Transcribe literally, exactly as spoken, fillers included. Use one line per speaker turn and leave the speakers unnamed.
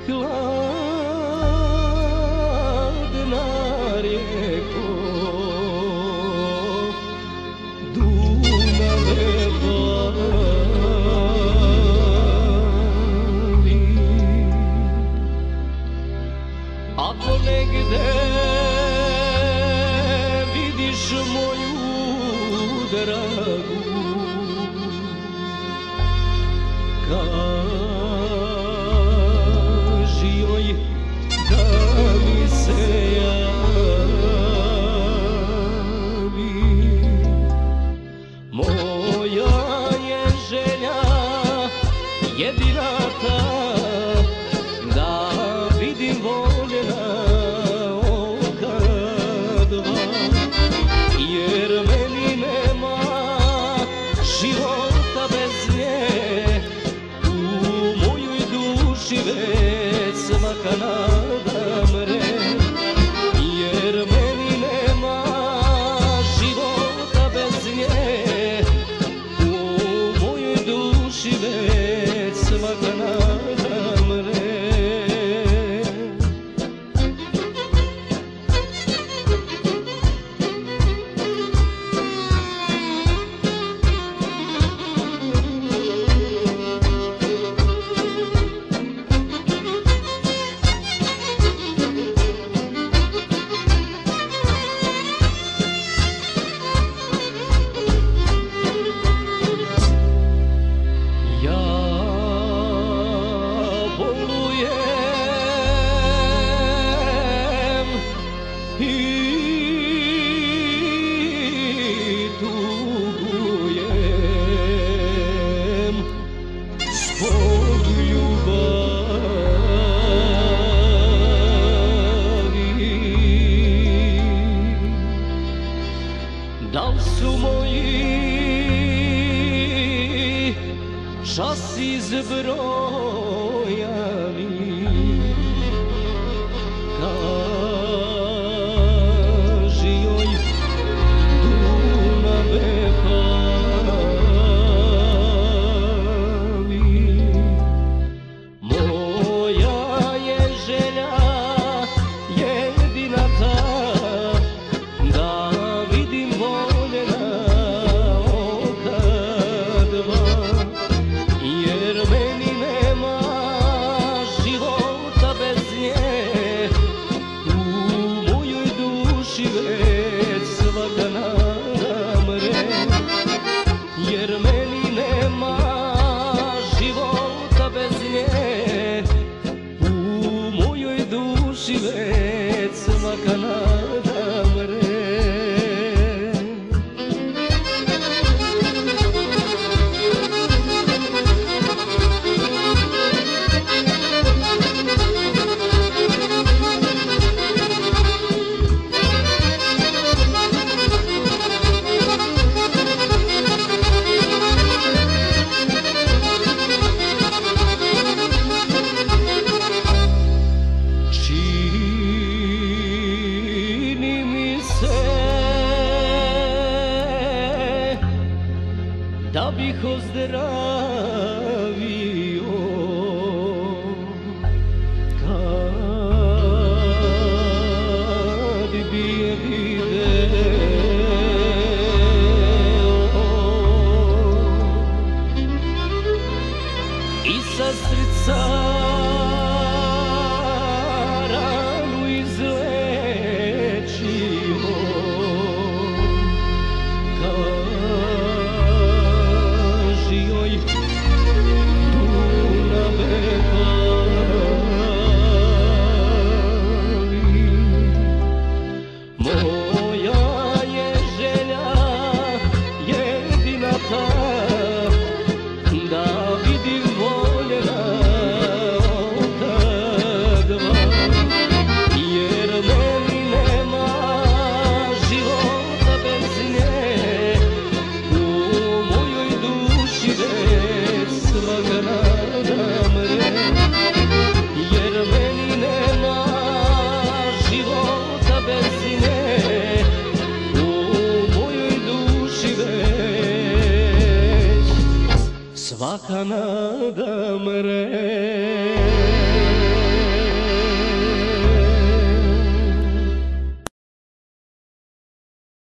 hladna rijeko, Dunave pali. Ako negde vidiš moju dragu, kaži joj da mi se javi. Moja je želja jedina ta, da vidim voljena oka dva, jer meni nema života bez nje. U mojoj duši već svaka nada mre, jer meni nema života bez nje. U mojoj duši već svaka nada mre. Da li su moji časi zbrojani, kaži joj Dunave pali. Moja je želja jedina ta, da vidim voljena oka dva, jer meni nema života bez nje. U mojoj duši već svaka nada mre, jer meni nema života bez nje. U mojoj duši već svaka nada mre. Čini mi se da bih ozdravio kad bi je video i sa srca ranu izlečio. Kaži joj Dunave pali. Moja je želja jedina ta, da vidim voljena oka dva, jer meni nema života bez nje. U mojoj duši već svaka nada mre, jer meni nema života bez nje. U mojoj duši već svaka nada mre.